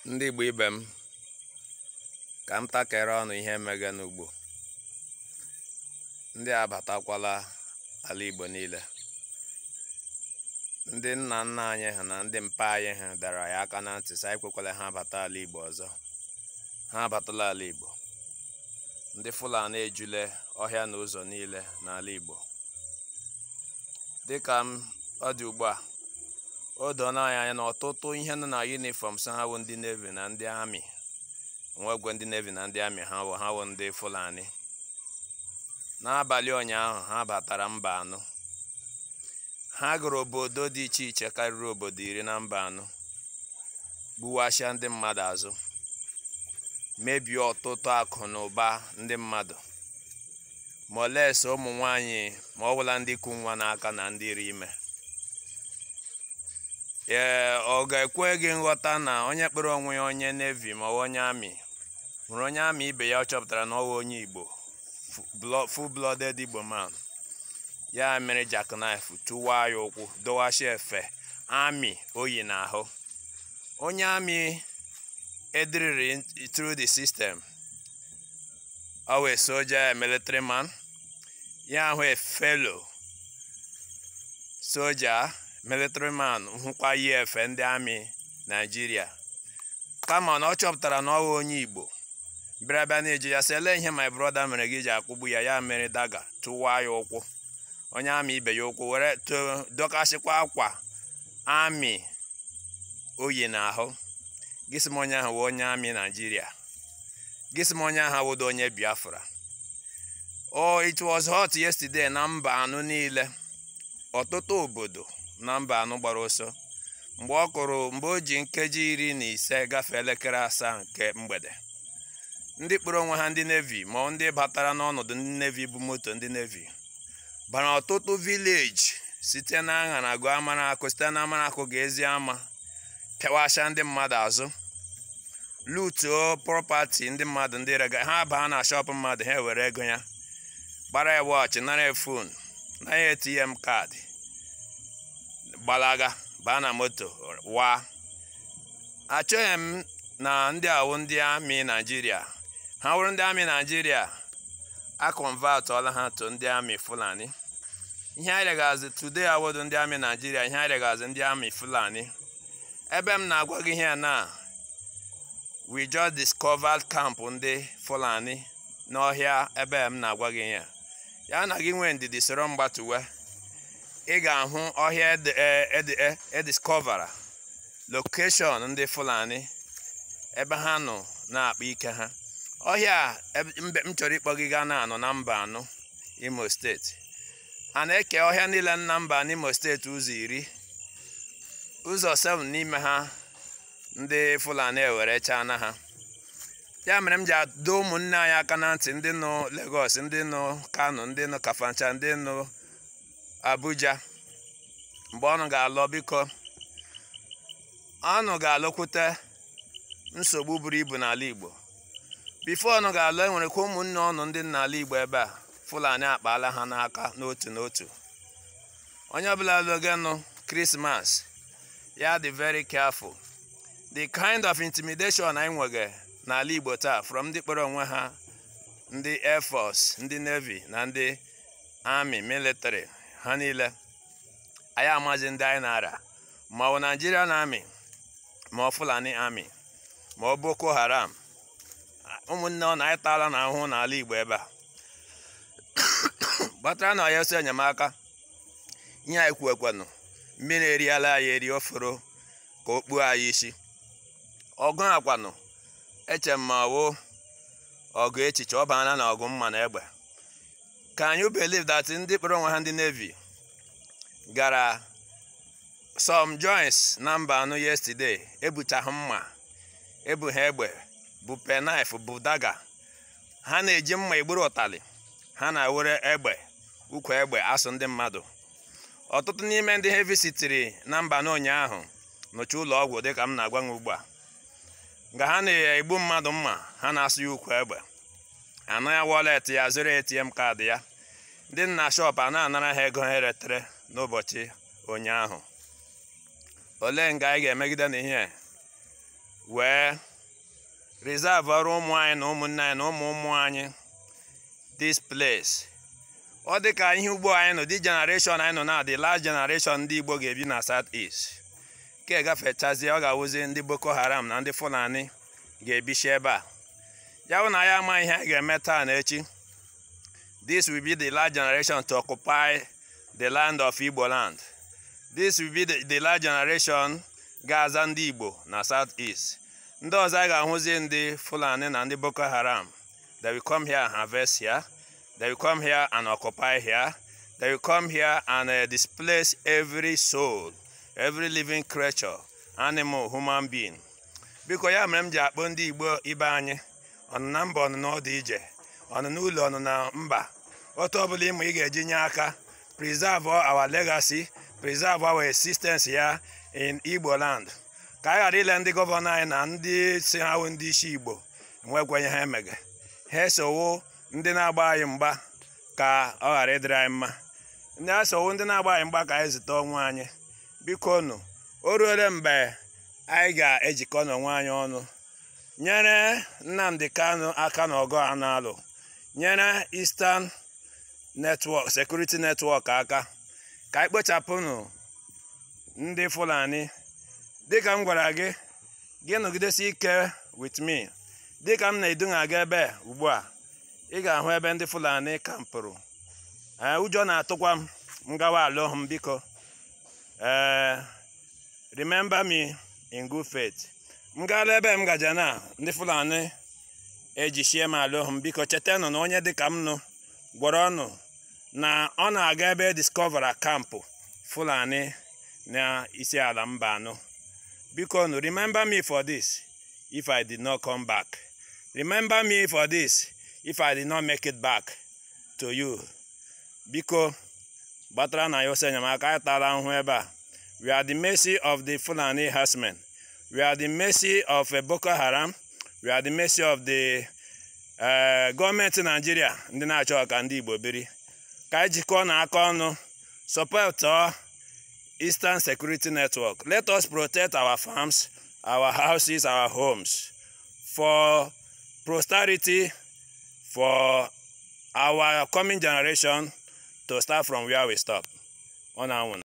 Ndị Igbo ibe m, ka m takere ọnụ ihe mege n'ugbo. Ndị abatakwala ala Igbo niile. Ndị nna nna anyị ha na ndị mpa anyị ha dara ya aka na ntị sị ekwekwala ha abata ala Igbo ọzọ. Ha abatala ala Igbo. Ndị Fulani ejule ọhịa na ụzọ niile n'ala Igbo. Dịka ọ dị ugbu a, o doo anya na ọtụtụ ihe nọ na uniform ha bụ ndị Navy na ndị Army. Nwegwe ndị Navy na ndị Army ha bụ ndị Fulani. N'abalị ụnyaahụ ha batara mba anọ. Ha gụrụ obodo dị iche iche karịrị obodo 10 na mba anọ. Gbuwasịa ndị mmadụ azụ. Mebie ọtụtụ akụ na ụba ndị mmadụ. Molest ụmụ nwanyị ma ọ bụla ndị ku nwa n'aka na ndị iri ime. Ọ ga-ekwe gị nghọta na onye kpọrọ onwe ya onye Navy ma ọ bụ onye Army hụrụ onye Army ibe ya ọ chọpụtara na ọ bụ onye Igbo, full-blooded Igbo man, ya mere jackknife tụwa ya ụkwụ dọwashi efe Army oyi n'ahụ. Onye Army edriri through the system, a soldier, a military man, ya a fellow soldier, military man hụkwa yi efe ndị Army Nigeria. Kama na ọ chọpụtara na ọ bụ onye Igbo, bịara na-eji ya sị ele ihe my brother mere gị ji akụgbu ya, ya mere daga tụwa ya ụkwụ. Onye Army ibe ya ụkwụ were dọkasịkwa akwa Army oyi n'ahụ. Gịsị m onye ahụ bụ onye Army Nigeria. Gịsị m onye ahụ wụdo onye Biafra. It was hot yesterday na mba anọ niile. Ọtụtụ obodo na mba anọ gbara ọsọ mgbe o ji nkeji 15 gafee elekere 7 nke mgbede. Ndị kpọrọ onwe ha ndị Navy ma ndị batara n'ọnọdụ ndị Navy bụ moto ndị Navy bara ọtụtụ village site na Aṅarago Amarakụ, site na Amarakụ ga ezi ama, pịawasịa ndị mmadụ azụ, lutuo property ndị mmadụ, ndị rega ha baa na shop mmadụ, ha were ego ya, gbara ya watch, nara ya phone, na ya ATM kaadị, gbalaga baa na moto wa. Achọghị m na ndị awụ ndị Army Nigeria. Ha wụrụ ndị Army Nigeria, a convertọla ha to ndị Army Fulani. Ihe anyị regazi today awụdụ ndị Army Nigeria, ihe anyị regazi ndị Army Fulani. Ebe m na-agwa gị ihe na we just discovered camp ndị Fulani n'ọhịa ebe m na-agwa gị ihe. Ya na gị nwee ndidi soro mgbatuwe, ị ga-ahụ ọhịa ediscovera location ndị Fulani ebe ha nọ na-akpa ike ha. Ọhịa m chọrọ ịkpọ gị gaa na-anọ na mba anọ Imo steeti. A na-eke ọhịa niile na mba n'Imo steeti ụzọ 10. Ụzọ 7 n'ime ha ndị Fulani ewerechaa na ha. Ya mere m ji adọ ụmụnne anyị aka na ntị, ndị nọ Lagos, ndị nọ Kano, ndị nọ Kafancha, ndị nọ Abuja, mgbe ọnụ ga-alọ, biko ọnụ ga-alọkwute nsogbu buru ibu n'ala Igbo. Bifo ọnụ ga-alọ, enwere kwa ụmụnne ọnụ ndị n'ala Igbo ebe a Fulani akpaala ha n'aka n'otu n'otu. Onye ọbụla lụgenụ Christmas, ya dị very careful. The kind of intimidation anyị nwege n'ala Igbo taa from ndị kpọrọ onwe ha ndị Air Force, ndị Navy na ndị Army military, ha niile anyị amazi ndị anyị na-ara, ma ọ Nigerian Army, ma ọ Fulani Army, ma ọ Boko Haram. Ụmụnne ọ na-anyị taala na ahụhụ n'ala Igbo ebe a. Gbatara na ya ọsọ enyemaka. Ihe anyị kwu ekwenụ, mmiri eriela anyị eri oforo ka o kpuo anyị isi. Ọgụ akwanụ eche ma wo ọgụ echiche, ọ baana na ọgụ mma na egbe. Can you believe that ndị kpọrọ onwe ha ndị Navy gara some joints na mba anọ yesterday, ebuchaghị mma, ebu ha egbe, bụ penknife, bụ daga. Ha na-eji mma egburu ụtalị, ha na-ewere egbe, ukwu egbe asụ ndị mmadụ. Ọtụtụ n'ime ndị heavy sitiri na mba n'ụnyaahụ nọchi ụlọ ọgwụ dịka m na-agwa gị ugbu a. Nga ha na-egbu mmadụ mma, ha na-asụ ya ukwu egbe, anọ ya wallet ya, zụrụ ATM kaadị ya. Ndị nna shop a na-anara ha ego ha eretere n'ụbọchị ụnyaahụ. Olee nga anyị ga-emegide n'ihe? wee reserve ọrụ ụmụ anyị na ụmụnne anyị na ụmụ anyị this place. Ọ dị ka ihe ugbo anyị nọ, the generation anyị nọ na the last generation ndị Igbo ga-ebi na South East. Ke gafechazie ọ ga-awụzi ndị Boko Haram na ndị Fulani ga-ebichi ebe a. Ya bụ na ya ama ihe a ga-eme taa na echi. This will be the last generation to occupy the land of Igbo land. This will be the last generation ga-aza ndị Igbo na South East. Ndị ọzọ anyị ga-ahụzi ndị Fulani na ndị Boko Haram. They will come here and harvest here. They will come here and occupy here. They will come here and displace every soul, every living creature, animal, human being. Biko ya mere m ji akpọ ndị Igbo ibe anyị ọnụ na mba ọnụ n'ọdụ ije, ọnụ n'ụlọ ọnụ na mba. Otu ọbụla ịmụ ị ga-eji nye aka preserve our legacy, preserve our existence here in Igbo land. Ka anyị ghara ile ndị gọvanọ anyị na ndị si ha wụ ndị isi Igbo nwekwenye ha emege. Ha esowo ndị na-agba anyị mgba ka ọ ghara ịdịrị anyị mma. Ndị asowo ndị na-agba anyị mgba ka anyị zute onwe anyị. Biko nụ, o ruole mgbe anyị ga-ejikọ n'onwe anyị ọnụ nyere Nnamdi Kanu aka n'ọgụ a na-alụ, nyere Eastern Network, Security Network aka, ka anyị kpochapụnụ ndị Fulani. Dịka m gwara gị, gị nọgidesi ike with me. Dịka m na-edunga gị ebe ugbu a, ị ga-ahụ ebe ndị Fulani kampụrụ. Ụjọ na-atụkwa m gawa alụ m biko. Remember me in good faith. M gaala ebe m gaje na ndị Fulani ejichie m alụ m biko. Chetanụ na onye dịka m nụ gwọrọ ọnụ na ọ na-aga ebe discover kampụ Fulani na isi ala mba anọ. Biko nụ, remember me for this if I did not come back. Remember me for this if I did not make it back to you. Biko gbatara na ya ose enyemaka anyị tara ahụhụ ebe a. We are the mercy of the Fulani herdsmen. We are the mercy of Boko Haram. We are the mercy of the gọọmenti Nigeria ndị na-achọ ka ndị Igbo biri. Ka anyị jikọọ na aka ọnụ support Eastern Security Network. Let us protect our farms, our houses, our homes for prosperity, for our coming generation to start from where we stop. On our own.